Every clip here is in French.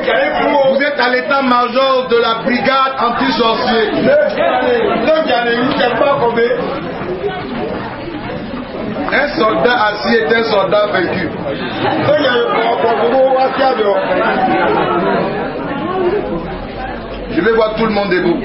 Vous êtes à l'état-major de la brigade anti-sorcier. Un soldat assis est un soldat vaincu. Je vais voir tout le monde debout.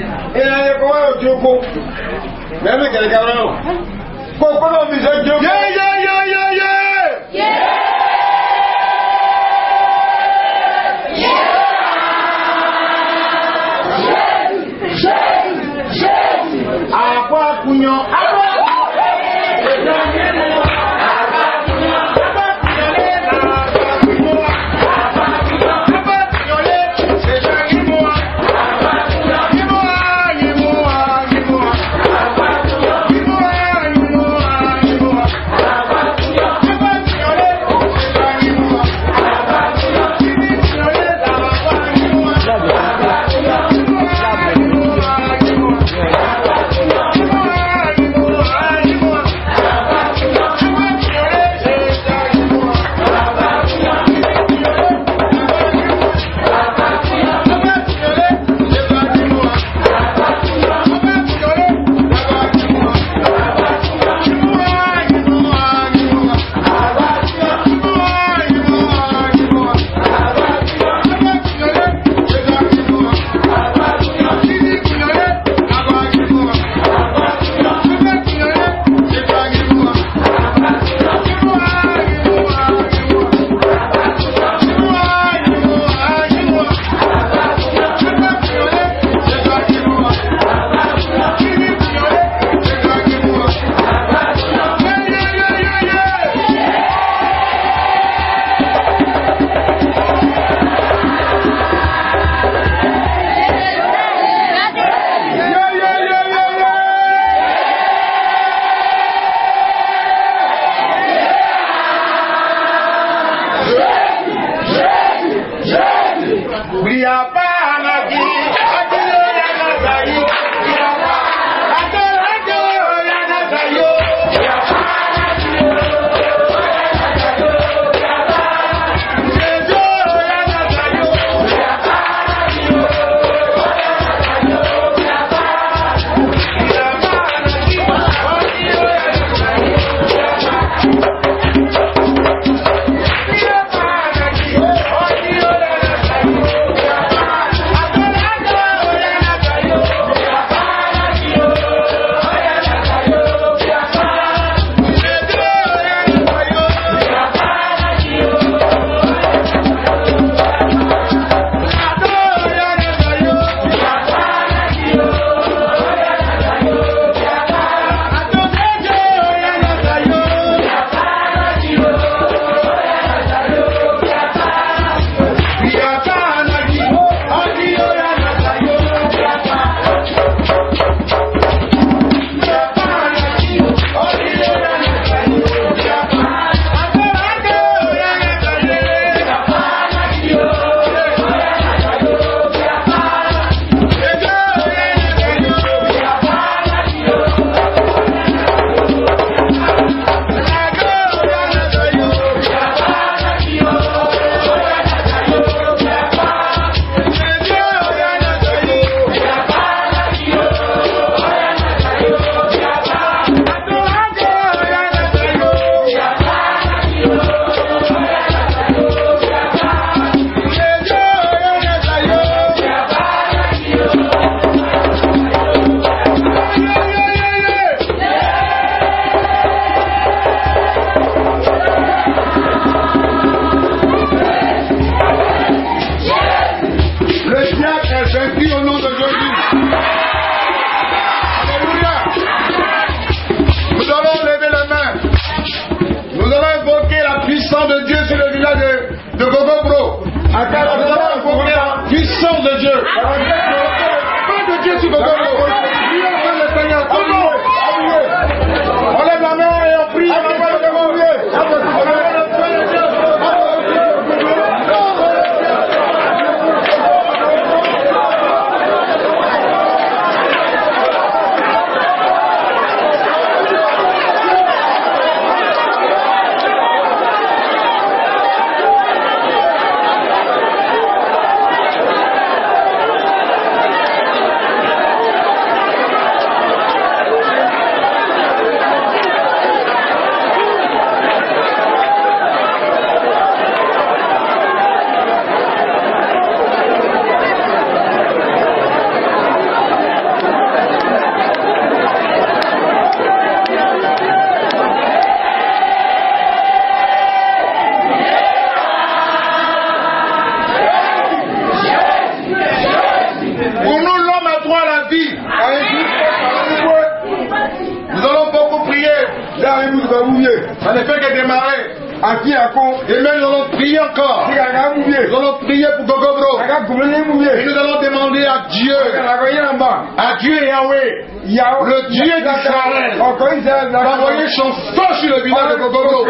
Ça ne fait que démarrer. Et même nous allons prier encore. Nous allons prier pour Gogobro. Et nous allons demander à Dieu Yahweh, le Dieu d'Israël, d'envoyer son feu sur le village de Gogobro.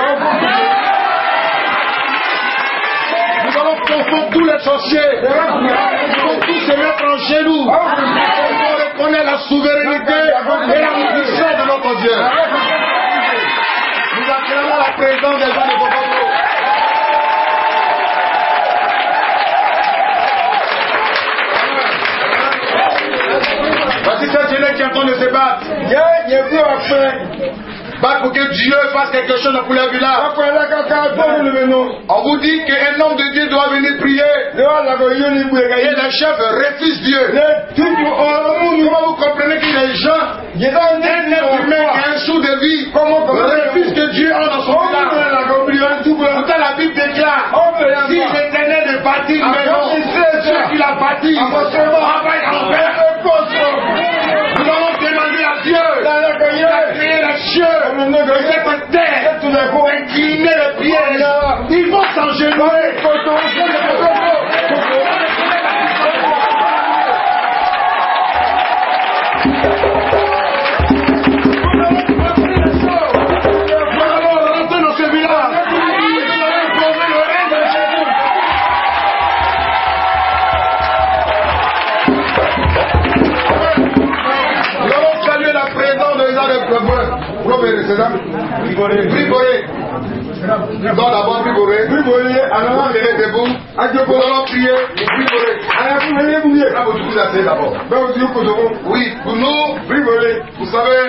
Nous allons confondre tous les sorciers. Nous allons tous se mettre en genoux. Nous allons reconnaître la souveraineté et la puissance de notre Dieu. Nous acclamons la présence des gens de Gogobro. Voici cette jeunesse qui est en train de se battre. Battre pour que Dieu fasse quelque chose pour leur village. On vous dit qu'un homme de Dieu doit venir prier. Et les chefs refusent Dieu. Comment vous comprenez que les gens, un être humain qui a un sou de vie, refusent que Dieu entre dans son village? Pourtant la Bible déclare, si l'Éternel ne bâtit une maison, ceux qui la bâtissent travaillent en vain. Nous allons demander à Dieu qui a créé les cieux et cette terre pour incliner les pieds. Ils vont s'engenouiller. Briboré. Non, d'abord Briboré. Alors, on est debout. Nous allons prier. Briboré. Vous asseyez d'abord. Oui, pour nous, Briboré, vous savez,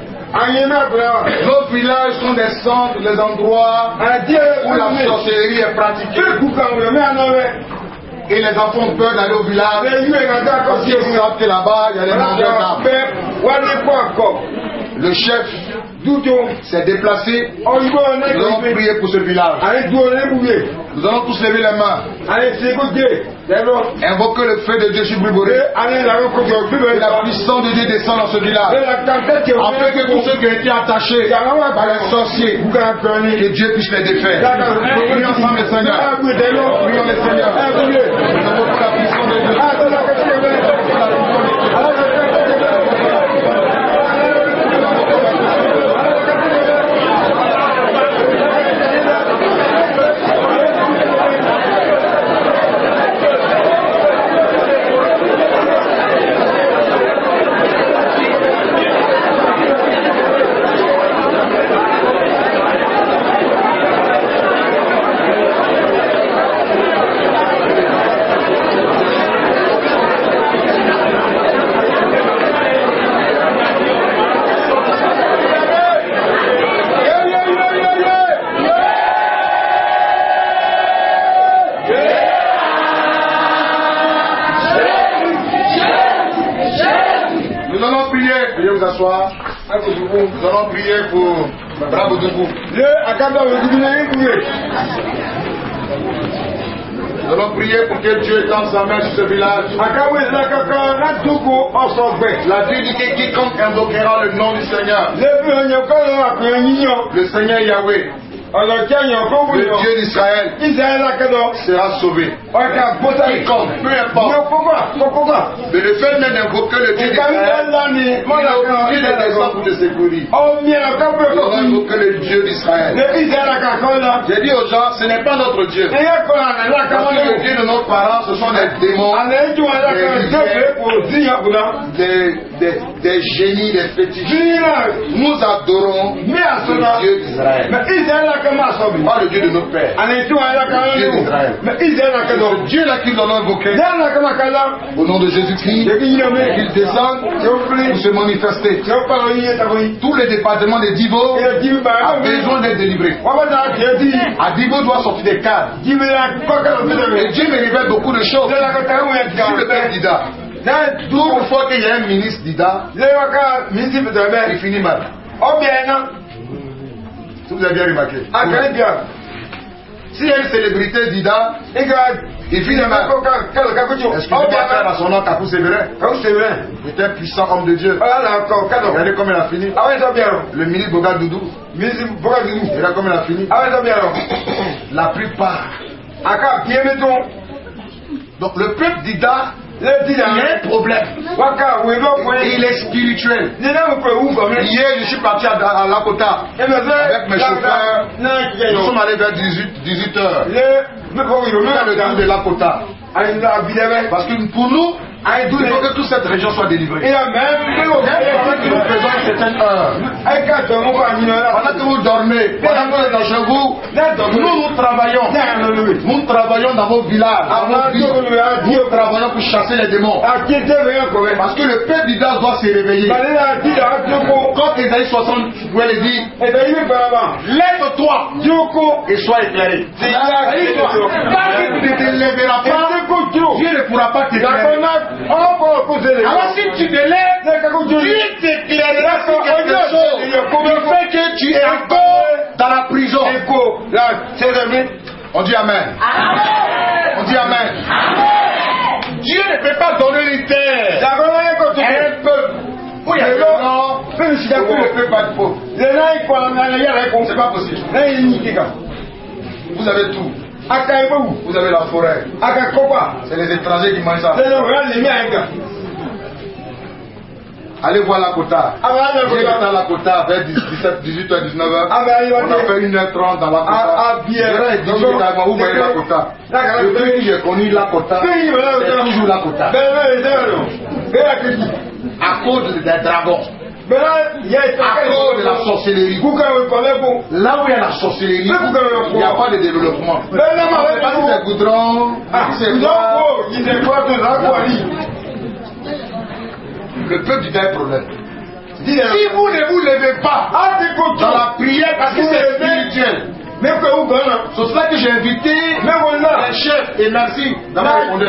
nos villages sont des centres, des endroits où la sorcellerie est pratiquée. Et les enfants ont peur d'aller au village parce qu'ils savent que là-bas, il y a des mangeurs d'arbres. Le chef s'est déplacé. Nous allons prier pour ce village. Nous allons tous lever les mains. Invoquer le feu de Dieu sur Briboré. Et la puissance de Dieu descend dans ce village. Afin que tous ceux qui ont été attachés par les sorciers, que Dieu puisse les défaire. Prions ensemble le Seigneur. Prions le Seigneur. Nous invoquons la puissance de Dieu. Nous allons prier pour Brabodougou. Nous allons prier pour que Dieu étende sa main sur ce village. La Bible dit que quiconque invoquera le nom du Seigneur, le Seigneur Yahweh, le Dieu d'Israël sera sauvé. Quiconque, peu importe. Mais le fait même d'invoquer le Dieu d'Israël, il a obligé de descendre pour te secourir. Nous allons invoquer le Dieu d'Israël. J'ai dit aux gens, ce n'est pas notre Dieu. Parce que le Dieu de nos parents, ce sont des démons, des génies, des fétichistes. Nous adorons le Dieu d'Israël. Pas le Dieu de nos pères. Le Dieu d'Israël. Ce Dieu-là qu'ils ont invoqué, au nom de Jésus-Christ, qu'il descende pour se manifester. Tous les départements des Divo ont besoin d'être délivrés. Adibo doit sortir des cadres. Et Dieu me révèle beaucoup de choses. Sur le père Dida. Toute fois qu'il y a un ministre Dida, il finit mal. Vous avez bien remarqué. Si il y a une célébrité Dida, Il finit même. Est-ce qu'il va faire à son nom Kakou Sévérin? Il était un puissant homme de Dieu. Regardez comment il a fini. Le ministre Boga Doudou. Regardez comment il a fini. La plupart. Donc le peuple d'Ida, il y a un problème. Et il est spirituel. Hier, je suis parti à Lakota avec mes chauffeurs. Nous sommes allés vers 18 heures. Nous avons le temps de Lakota. Parce que pour nous, il faut que toute cette région soit délivrée. Il y a même que nous faisons une certaine heure. Pendant que vous dormez, pendant que vous êtes chez vous, nous travaillons. Nous travaillons dans vos villages, dans vos villes. Nous travaillons pour chasser les démons. Parce que le peuple d'Ida doit se réveiller. Quand Ésaïe 60 voulait dire, lève-toi et sois éclairé. Tant que tu ne te lèveras pas, Dieu ne pourra pas t'éclairer. Alors si tu te lèves, Dieu t'éclairera sur quelque chose qui fait que tu es encore dans la prison. On dit Amen. On dit Amen. Dieu ne peut pas donner une terre à un peuple où il y a des gens où ne peut pas de pauvre. C'est pas possible. Vous avez tout. Vous avez la forêt. C'est les étrangers qui mangent ça. Allez voir la Kota. J'ai été à la Kota vers 18h, 19h. On a fait 1h30 dans la Kota. Vous voyez la Kota. Depuis que j'ai connu la Kota, c'est toujours la Kota. À cause des dragons. À cause de la sorcellerie. Là où il y a la sorcellerie, il n'y a pas de développement. On ne sait pas si c'est goudron, si c'est quoi. Le peuple dit un problème. Si vous ne vous levez pas dans la prière, parce que c'est spirituel, c'est cela que j'ai invité les chefs et merci d'avoir répondu.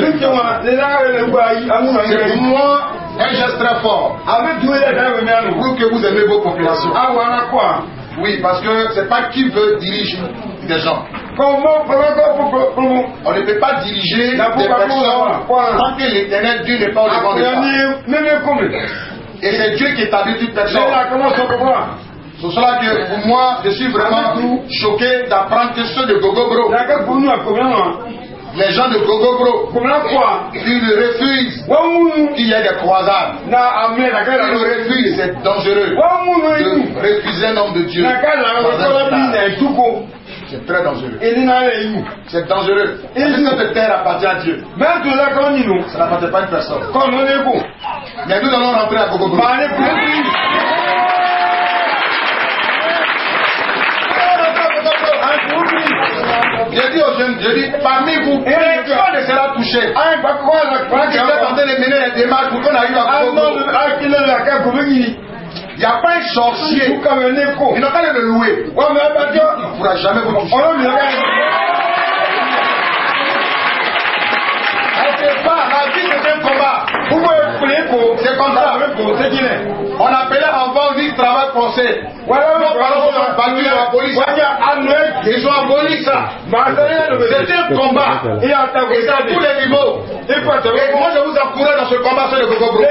C'est pour moi un geste très fort pour que vous aimez vos populations. Oui, parce que c'est pas qui veut diriger des gens. On ne peut pas diriger des personnes tant que l'Éternel Dieu n'est pas au devant de ça. Et c'est Dieu qui établit toute personne. C'est cela que pour moi, je suis vraiment choqué d'apprendre que ceux de Gogobro, les gens de Gogobro, ils refusent qu'il y ait des croisades. Ils refusent, c'est dangereux de refuser un homme de Dieu. C'est très dangereux. C'est dangereux. Cette terre appartient à Dieu. Ça n'appartient pas à une personne. Mais nous allons rentrer à Gogobro. J'ai dit aux jeunes, parmi vous, personne ne sera touché. Quand tu es en train de mener les démarches pour qu'on arrive à Gogobro. Il n'y a pas un sorcier. Il n'a qu'à le louer. Il ne pourra jamais vous toucher. La vie c'est un combat. C'est comme ça. On appelait avant vie travail français. Nos parents sont battus à la police. Ils ont aboli ça. C'est un combat. Et c'est à tous les niveaux. Et moi je vous encourage dans ce combat sur le Gogobro.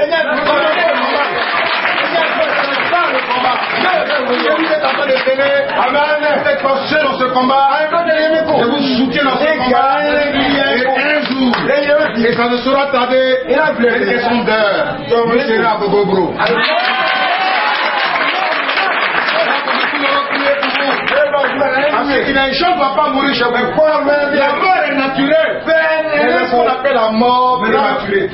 Vous êtes en train de tenir, vous êtes penché dans ce combat, je vous soutiens dans ce combat, et un jour, et ça ne sera tardé, une question d'heure, vous serez à Gogobro. Parce qu'il y a une chose ne va pas mourir chez vous. La mort est naturelle. C'est ce qu'on appelle la mort prématurée.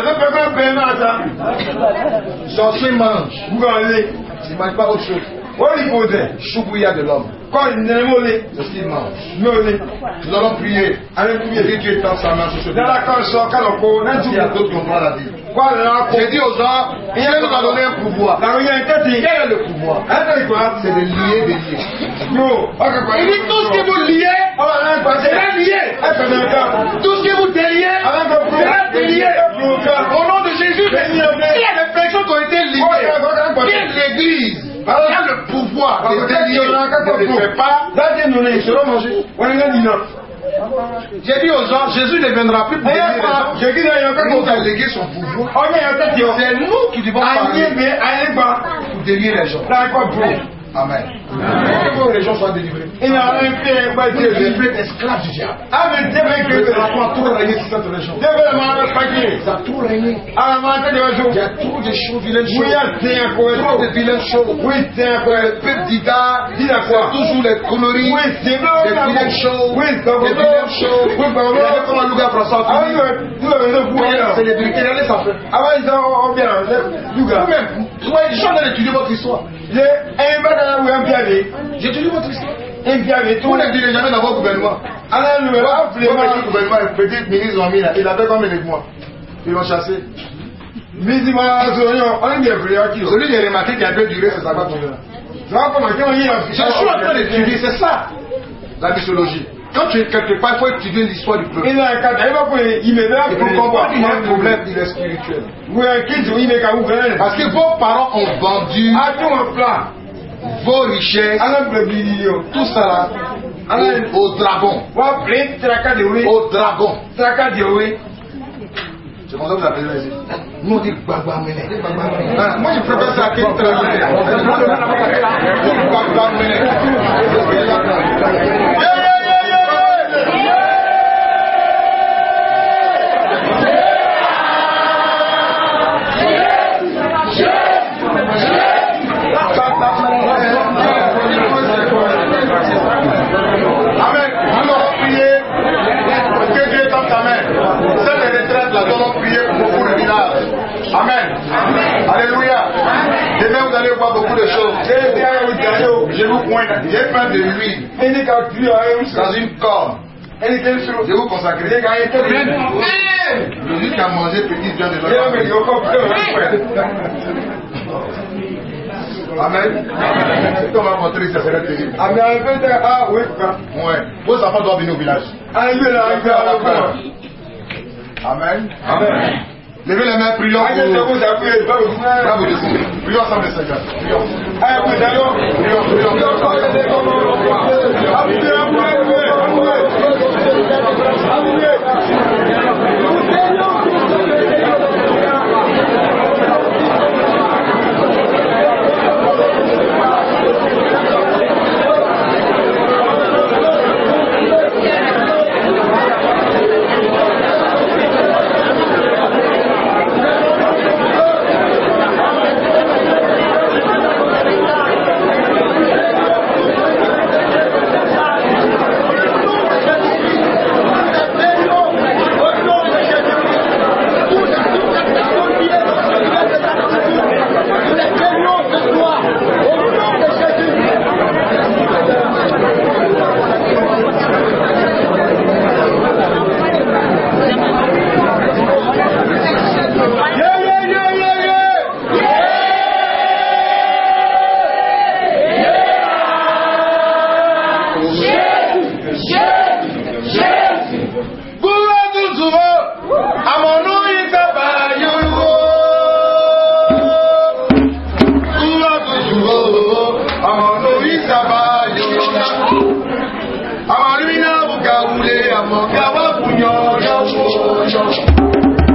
Sorcier mange. Il ne mange pas autre chose. Choubouilla de l'homme. C'est ce qu'il mange. Nous allons prier. Et Dieu étend sa main sur ce pays. Il y a d'autres qui ont droit à la vie. J'ai dit aux gens, il nous a donné un pouvoir. Quel est le pouvoir? C'est de lier des liens. Il dit tout ce que vous liez, sera lié. Tout ce que vous déliez, sera délié. Au nom de Jésus, il y a des personnes qui ont été liées. Quelle l'église il y a le pouvoir de délier, ne le fait pas. J'ai dit aux gens, Jésus ne viendra plus pour délier les gens. Nous avons légué son pouvoir. C'est nous qui devons parler pour délier les gens. Amen. Que les gens soient délivrés. Les esclaves du diable. Le drapeau a trop régné sur cette région. Ça a trop régné. Il y a trop de choses, vilaines choses. Trop de vilaines choses. Le peuple d'Ida, c'est toujours les conneries, des vilaines choses. Des vilaines choses. Il y avait comme un loup François. Célébrité, regardez ça fait. Vous-même, je suis en train d'étudier votre histoire. J'étudie votre histoire. Vous ne direz jamais dans votre gouvernement. Le gouvernement, le petit ministre ont mis là, il avait combien de mois? Ils l'ont chassé. Celui qui a remarqué qu'il a peu duré, c'est ça va tomber là. Je suis en train d'étudier, c'est ça, la mythologie. Quand tu es quelque part, il faut étudier l'histoire du peuple. Et pour comprendre qu'il y a un problème, il est spirituel. Parce que vos parents ont vendu vos richesses, tout ça là, au dragon. Au dragon. C'est comme ça que vous appelez ici. Nous on dit Gbagba-Mene. Moi je préfère ça que Amen. Alléluia. Demain vous allez voir beaucoup de choses. Je vous pointe. J'ai plein de l'huile dans une corde. Je vous consacre. Jésus qui a mangé petit Dieu de l'autre. Amen. Si on va montrer, ça serait terrible. Ouais. Vos enfants doivent venir au village. Amen. Amen. Levez les mains, prions prions ensemble le Seigneur.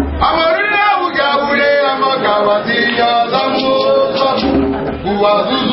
Amarina